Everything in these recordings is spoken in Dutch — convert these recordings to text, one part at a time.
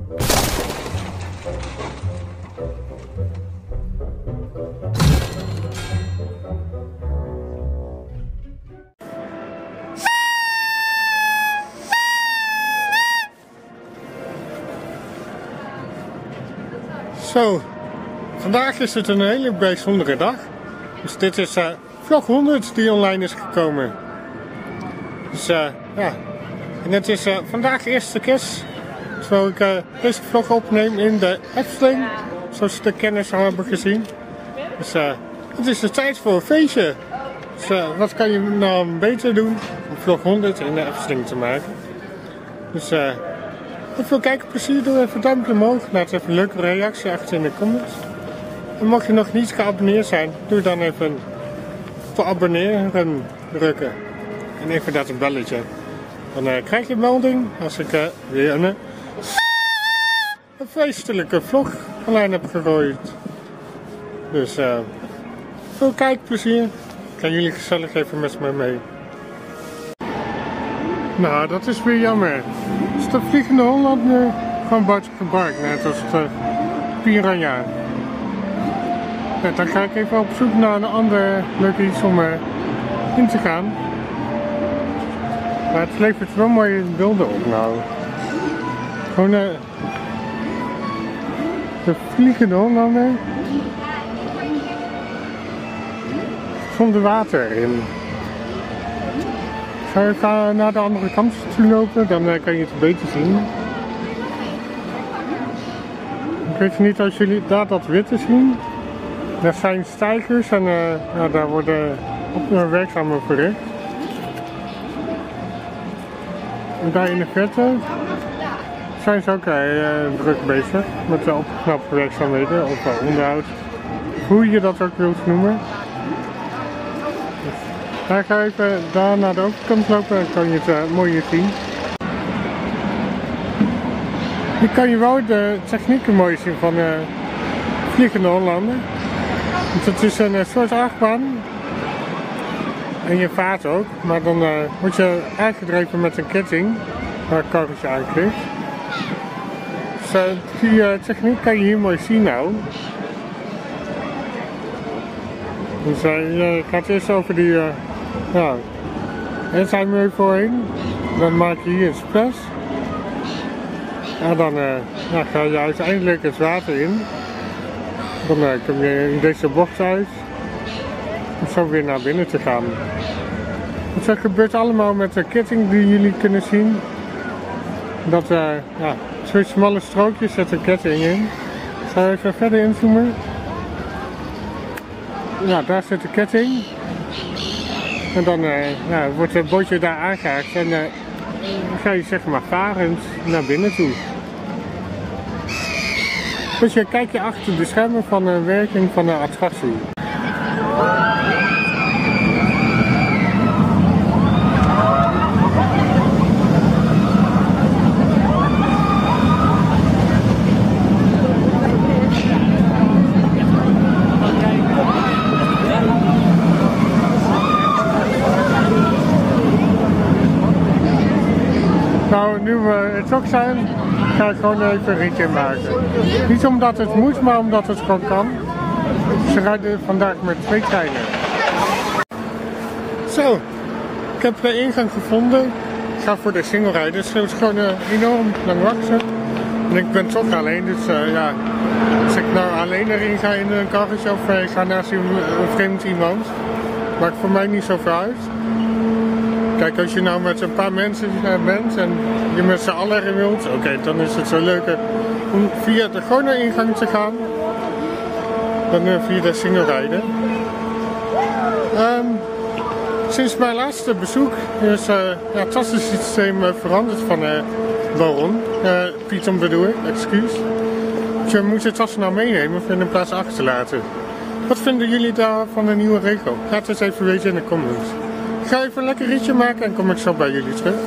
Zo, vandaag is het een hele bijzondere dag. Dus dit is vlog 100 die online is gekomen. Dus ja, en het is vandaag eerste kerst. Terwijl ik deze vlog opneem in de Efteling, zoals de kenners al hebben gezien. Dus het is de tijd voor een feestje. Dus wat kan je nou beter doen om vlog 100 in de Efteling te maken. Dus veel kijkplezier, doe even een duimpje omhoog. Laat even een leuke reactie achter in de comments. En mocht je nog niet geabonneerd zijn, doe dan even voor abonneren drukken. En even dat een belletje. Dan krijg je een melding als ik weer een feestelijke vlog online heb gegooid. Dus veel kijkplezier. Gaan jullie gezellig even met me mee. Nou, dat is weer jammer. Dus de Vliegende Holland nu gewoon buiten geparkt, net als de Piranha. Ja, dan ga ik even op zoek naar een ander leuk iets om in te gaan. Maar het levert wel mooie beelden op nou. Gewoon de Vliegende Hollander. Zonder water in. Zou ik naar de andere kant toe lopen, dan kan je het beter zien. Ik weet niet of jullie daar dat witte zien. Dat zijn steigers en daar worden werkzamen verricht. En daar in de verte zijn ze ook druk bezig met de opknapwerkzaamheden of onderhoud. Hoe je dat ook wilt noemen. Dan ga ik even daar naar de overkant lopen en kan je het mooier zien. Hier kan je wel de technieken mooi zien van Vliegende Hollander. Want het is een soort achtbaan. En je vaart ook, maar dan word je aangedreven met een ketting waar het karretje aan krijgt. Dus die techniek kan je hier mooi zien nou. Dus je gaat eerst over die eenzaamheid voorheen. Dan maak je hier een splash. En dan ga je uiteindelijk het water in. Dan kom je in deze bocht uit. Om zo weer naar binnen te gaan. Dus dat gebeurt allemaal met de ketting die jullie kunnen zien. Dat zo'n smalle strookjes zet een ketting in. Ik ga even verder inzoomen. Ja, daar zit de ketting. En dan wordt het bootje daar aangehaakt en ga je zeg maar varend naar binnen toe. Dus je kijkt je achter de schermen van de werking van de attractie. Nou, nu we het ook zijn, ga ik gewoon even een ritje maken. Niet omdat het moet, maar omdat het gewoon kan. Ze rijden vandaag met 2 treinen. Zo, ik heb de ingang gevonden. Ik ga voor de single rijden, dus het is gewoon enorm lang wachten. En ik ben toch alleen, dus ja, als ik nou alleen erin ga in een karretje of ik ga naast een vreemd iemand, maakt voor mij niet zoveel uit. Kijk, als je nou met een paar mensen bent en je met z'n allen erin wilt, oké, dan is het zo leuker om via de gewone ingang te gaan dan via de single rijden. Sinds mijn laatste bezoek is het tassensysteem veranderd van Baron. Python bedoel ik, excuus. Dus je moet je tassen nou meenemen of in een plaats achterlaten. Wat vinden jullie daar van de nieuwe regel? Laat het even weten in de comments. Ik ga even een lekker ritje maken en kom ik zo bij jullie terug.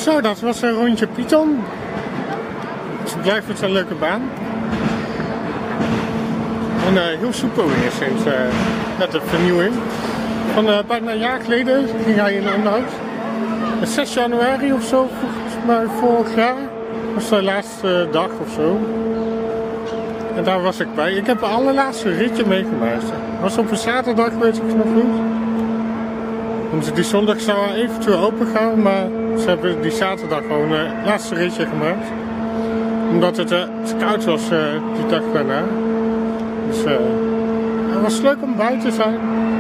Zo, dat was een rondje Python. Het blijft het een leuke baan. En heel soepel weer sinds net de vernieuwing. Van bijna een jaar geleden ging hij in onderhoud. 6 januari of zo, volgens mij vorig jaar. Dat was de laatste dag of zo. En daar was ik bij. Ik heb het allerlaatste ritje meegemaakt. Het was op een zaterdag, weet ik nog goed. Want die zondag zou eventueel open gaan, maar ze hebben die zaterdag gewoon het laatste ritje gemaakt. Omdat het te koud was die dag daarna. Dus het was leuk om buiten te zijn.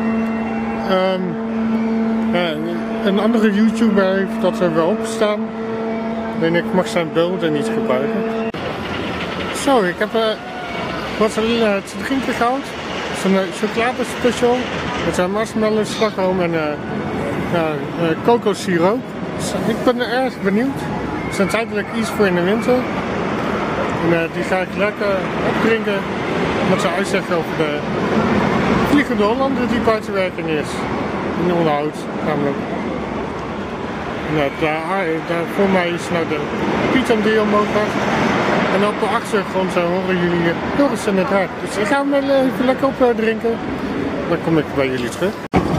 Een andere YouTuber heeft dat er wel opgestaan. Alleen ik mag zijn beelden niet gebruiken. Zo, ik heb wat te drinken gehaald. Het is een chocoladespecial met marshmallow, slagroom en kokossiroop. Dus ik ben erg benieuwd. Het is tijdelijk iets voor in de winter. En die ga ik lekker opdrinken. Wat ze uitzeggen over de Vliegende Hollander die buitenwerking is. In onderhoud namelijk. En daar voor mij is nou de Python die omhoog gaat. En op de achtergrond horen jullie Joris en het hart. Dus ik ga hem even lekker opdrinken. Dan kom ik bij jullie terug.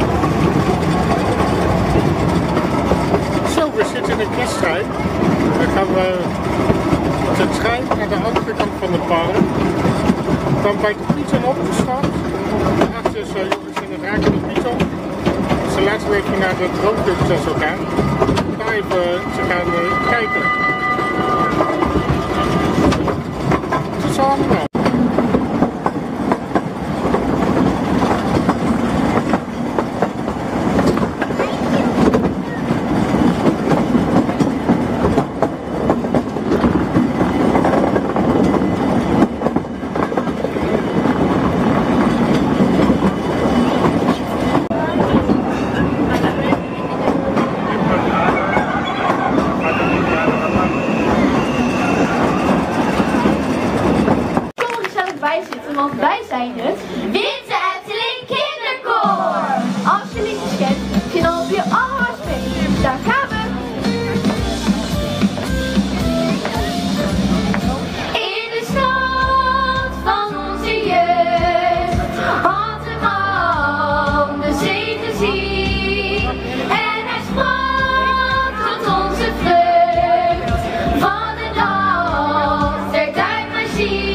Zo, we zitten in de kistrein. Dan gaan we de trein naar de andere kant van het park. Dan bij de Python opgestapt. Daarachter is Joris en het hart van de Python. Dus laten we even naar de droomvlucht gaan. Daar even te gaan kijken. Tot zo allemaal. Want wij zijn het Winter Efteling Kinderkoor. Als je liedjes kent, knal je alles mee. Daar gaan we. In de stad van onze jeugd had de man de zee gezien. En hij sprak tot onze vreugd van de dag der tijdmachine.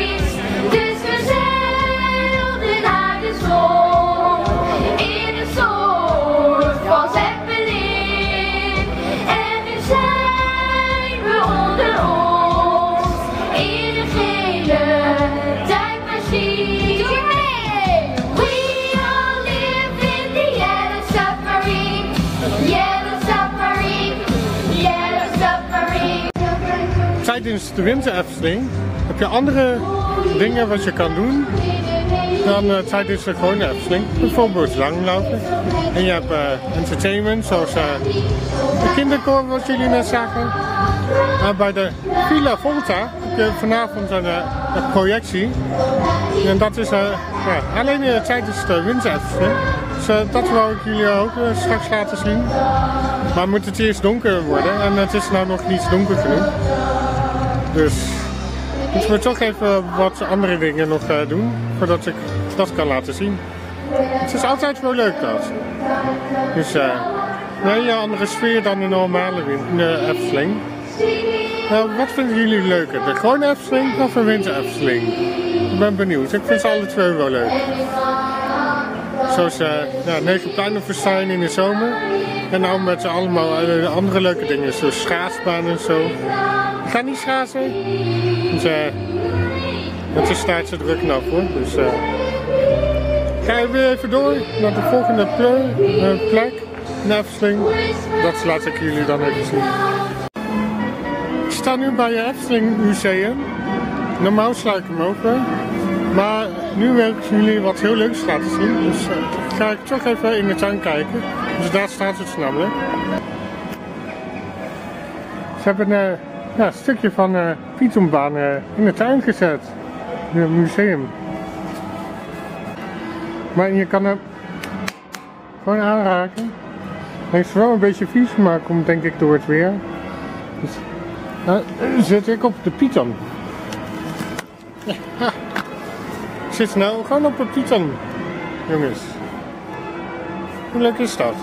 Tijdens de Winter Efteling heb je andere dingen wat je kan doen dan tijdens de gewone Efteling. Bijvoorbeeld langlopen. En je hebt entertainment zoals de kinderkoor wat jullie net zagen. Bij de Villa Volta heb je vanavond een projectie. En dat is alleen tijdens de Winter Efteling. Dus dat wou ik jullie ook straks laten zien. Maar moet het eerst donker worden en het is nou nog niet donker genoeg. Dus moeten we toch even wat andere dingen nog doen voordat ik dat kan laten zien. Het is altijd wel leuk dat. Dus een hele andere sfeer dan de normale Efteling. Nou, wat vinden jullie leuker? De gewone Efteling of de Winter Efteling? Ik ben benieuwd. Ik vind ze alle twee wel leuk. Zoals Negenpleinenfestijn in de zomer. En nou met allemaal andere leuke dingen zoals schaatsbaan en zo. Ik ga niet schaatsen. Dus het is tijd te druk af hoor. Dus ga je weer even door naar de volgende plek in Efteling. Dat laat ik jullie dan even zien. Ik sta nu bij het Efteling Museum. Normaal sluit ik hem open. Maar nu wil ik jullie wat heel leuks laten zien. Dus ga ik toch even in de tuin kijken. Dus daar staat het namelijk. Ze hebben een stukje van de Pythonbaan in de tuin gezet. In het museum. Maar je kan hem gewoon aanraken. Hij is wel een beetje vies, maar komt denk ik door het weer. Dus, zit ik op de Python. Ja. Ik zit nou gewoon op een Python, jongens. Hoe leuk is dat?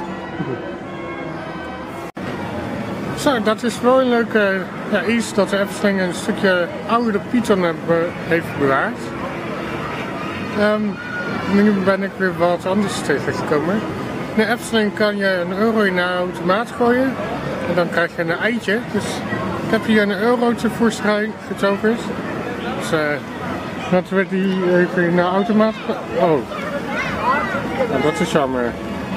Zo, dat is wel een leuk iets dat de Efteling een stukje oude Python heeft bewaard. Nu ben ik weer wat anders tegengekomen. In de Efteling kan je €1 in een automaat gooien en dan krijg je een eitje. Dus ik heb hier een eurotje voor getoverd. Dus laten we die even in de automaat. Oh, nou, dat is jammer.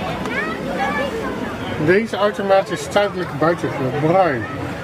Deze automaat is tijdelijk buiten gebruik.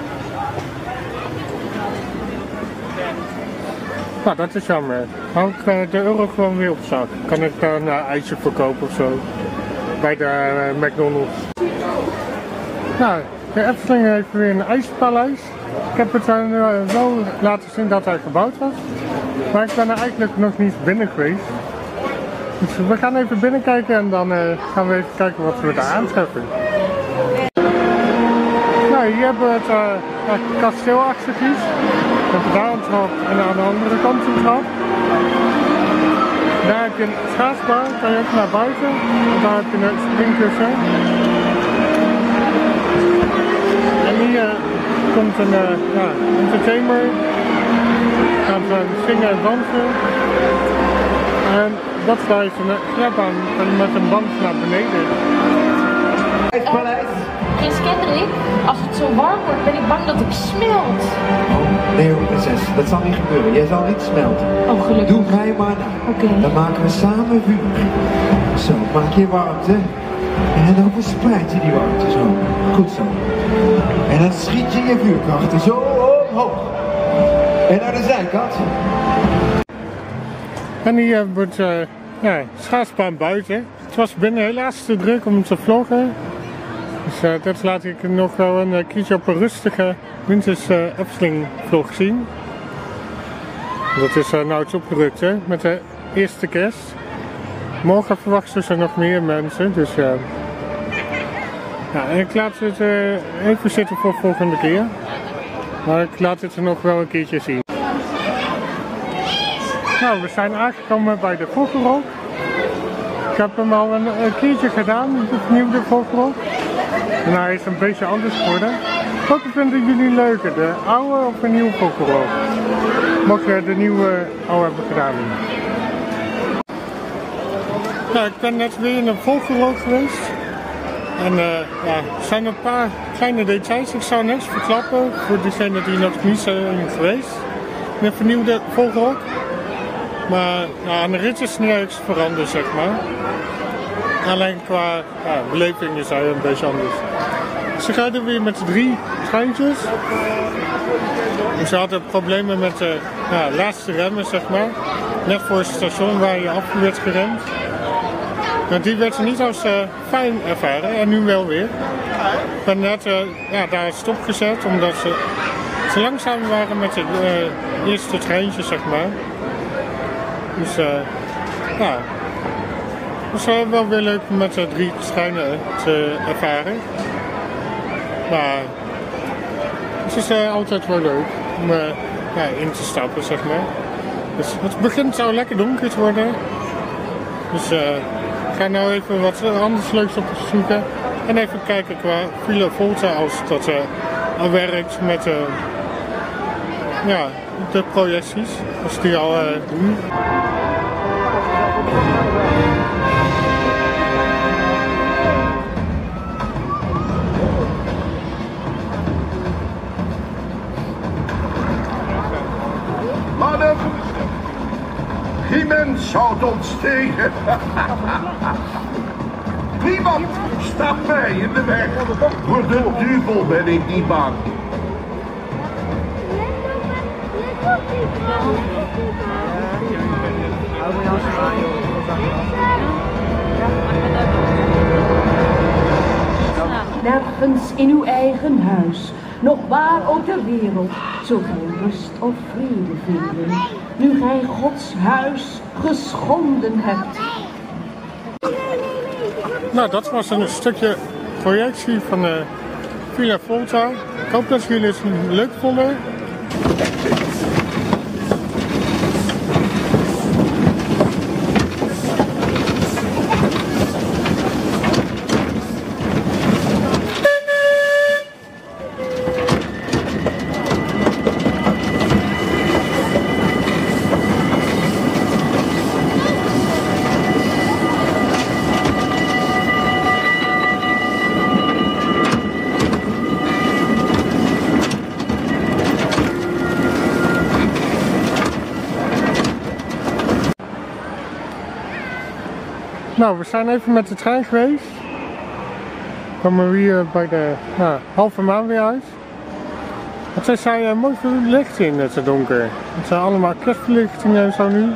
Nou, dat is jammer. Hou ik de euro gewoon weer op zak. Kan ik dan een ijsje verkopen of zo. Bij de McDonald's. Nou, de Efteling heeft weer een ijspaleis. Ik heb het wel laten zien dat hij gebouwd was. Maar ik ben er eigenlijk nog niet binnen geweest. Dus we gaan even binnenkijken en dan gaan we even kijken wat we daar aantreffen. Nou, hier hebben we het kasteelachtig iets. We hebben daar een trap en aan de andere kant een trap. Daar heb je een schaatsbaan, kan je ook naar buiten. En daar heb je een springkussen. En hier komt een entertainer. Gaan ze zingen en dansen. En dat daar is een glijbaan met een band naar beneden. Prins Kendrick, als het zo warm wordt ben ik bang dat ik smelt. Oh, nee hoor, prinses, dat zal niet gebeuren. Jij zal niet smelten. Oh, gelukkig. Doe mij maar na. Oké. Dan maken we samen vuur. Zo, maak je warmte. En dan verspreid je die warmte zo. Goed zo. En dan schiet je je vuurkrachten zo omhoog. En naar de zijkant. En hier hebben we het schaatsbaan buiten. Het was binnen helaas te druk om te vloggen. Dus dat laat ik nog wel een keertje op een rustige winters Efteling vlog zien. Dat is nou iets opgerukt hè, met de eerste kerst. Morgen verwachten ze nog meer mensen, dus ja, ik laat het even zitten voor de volgende keer. Maar ik laat het er nog wel een keertje zien. Nou, we zijn aangekomen bij de Vogelrok. Ik heb hem al een keertje gedaan, de vernieuwde Vogelrok. En hij is een beetje anders geworden. Welke vinden jullie leuker, de oude of de nieuwe Vogelrok? Mocht je de nieuwe al hebben gedaan. Nou, ik ben net weer in een Vogelrok geweest. En ja, er zijn een paar kleine details. Ik zou niks verklappen voor diegenen die nog niet zijn geweest. In een vernieuwde Vogelrok. Maar ja, aan de rit is niks veranderd, zeg maar. Alleen qua beleving is hij een beetje anders. Ze rijden weer met 3 treintjes. Ze hadden problemen met de laatste remmen, zeg maar. Net voor het station waar je af werd geremd. Maar die werd niet als fijn ervaren en nu wel weer. Ik ben net daar stopgezet omdat ze te langzaam waren met de eerste treintjes, zeg maar. Dus ja, het was wel weer leuk om met de 3 treinen te ervaren. Maar het is altijd wel leuk om in te stappen, zeg maar. Dus het begint zo lekker donker te worden. Dus ik ga nou even wat anders leuks opzoeken. En even kijken qua Villa Volta als dat al werkt met de projecties. Als die al doen. Madam, geen mens houdt ons tegen. Niemand staat mij in de weg. Voor de duivel ben ik niet bang. Nergens in uw eigen huis, nog waar ook ter wereld, zult gij rust of vrede vinden, nu gij Gods huis geschonden hebt. Nou, dat was een stukje projectie van de Villa Volta. Ik hoop dat jullie het leuk vonden. Nou, we zijn even met de trein geweest. We komen hier bij de halve maan weer uit. Het zijn mooi veel licht in het donker. Het zijn allemaal kerstverlichtingen en zo nu.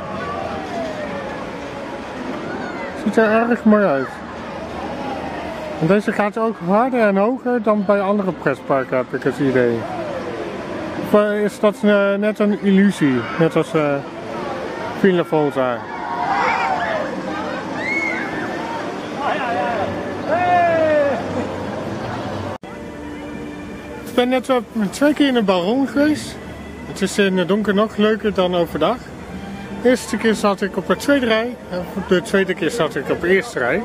Ziet er erg mooi uit. En deze gaat ook harder en hoger dan bij andere pretparken, heb ik het idee. Of is dat net een illusie, net als Villa Volta? Ik ben net 2 keer in een Baron geweest. Het is in het donker nog leuker dan overdag. De eerste keer zat ik op de tweede rij. De tweede keer zat ik op de eerste rij.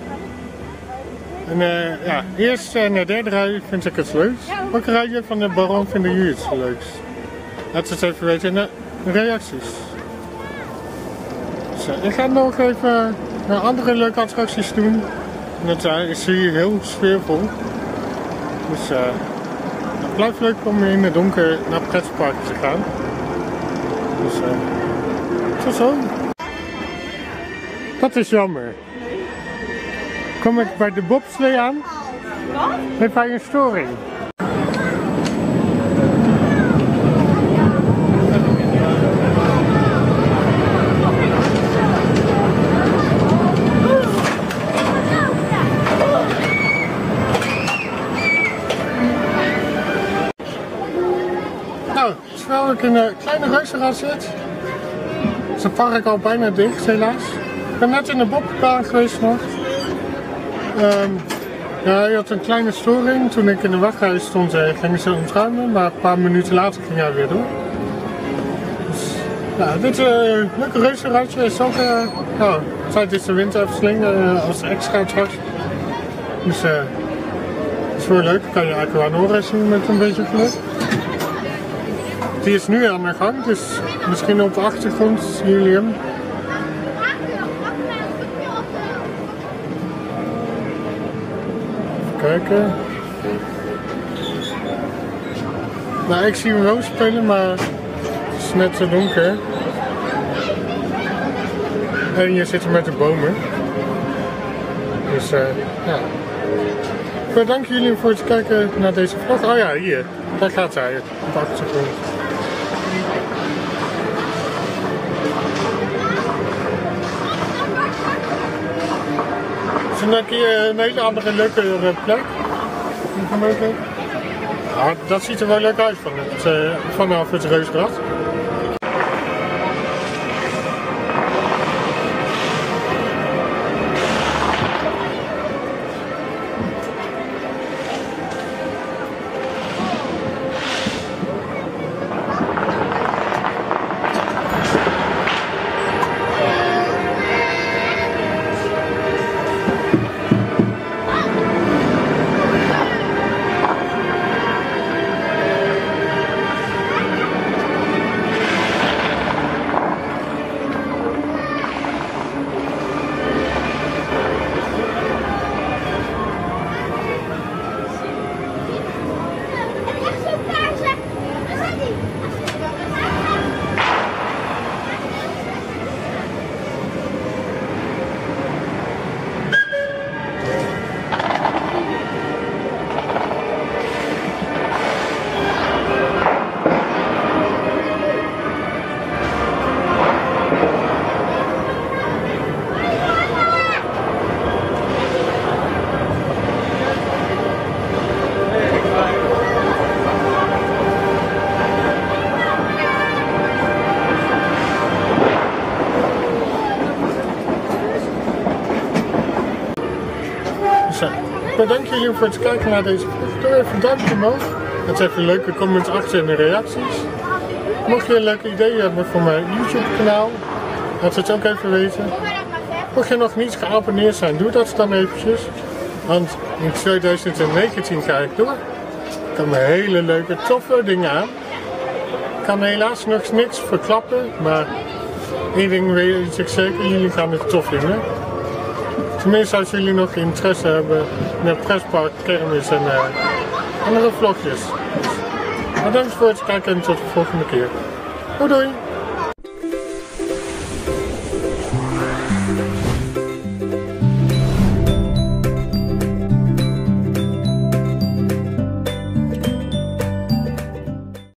En ja, de eerste en de derde rij vind ik het leukst. Welke rijtje van de Baron vinden jullie het leukst? Laat het even weten in de reacties. Dus, ik ga nog even andere leuke attracties doen. En het is hier heel sfeervol. Dus het blijft leuk om in het donker naar pretparken te gaan. Dus tot zo. Dat is jammer. Kom ik bij de bobslee aan? Heeft hij een storing? Nou, terwijl ik in een kleine reuzenrad zit, is het park al bijna dicht helaas. Ik ben net in de bobbaan geweest nog. Ja, hij had een kleine storing. Toen ik in de wachtrij stond gingen ze ontruimen, maar een paar minuten later ging hij weer door. Dus, ja, dit leuke reuzenradje is ook tijdens de winterefteling als extra attractie. Dus het is wel leuk, kan je Aquanora zien met een beetje geluk. Die is nu aan de gang, dus misschien op de achtergrond zien jullie hem. Kijken. Nou, ik zie hem wel spelen, maar het is net te donker. En hier zitten met de bomen. Dus ja. Bedankt jullie voor het kijken naar deze vlog. Oh ja, hier. Daar gaat hij op de achtergrond. Het is een hele andere leuke plek. Ja, dat ziet er wel leuk uit vanaf het reuzenrad. Bedankt jullie voor het kijken naar deze vlog. Doe even een duimpje omhoog. Laat even leuke comments achter in de reacties. Mocht je een leuk idee hebben voor mijn YouTube kanaal, laat het ook even weten. Mocht je nog niet geabonneerd zijn, doe dat dan eventjes. Want in 2019 ga ik door. Er komen hele leuke, toffe dingen aan. Ik kan helaas nog niks verklappen, maar één ding weet ik zeker, jullie gaan het tof vinden. Tenminste als jullie nog interesse hebben in het pretpark, kermis en andere vlogjes. Bedankt voor het kijken en tot de volgende keer. Doei doei!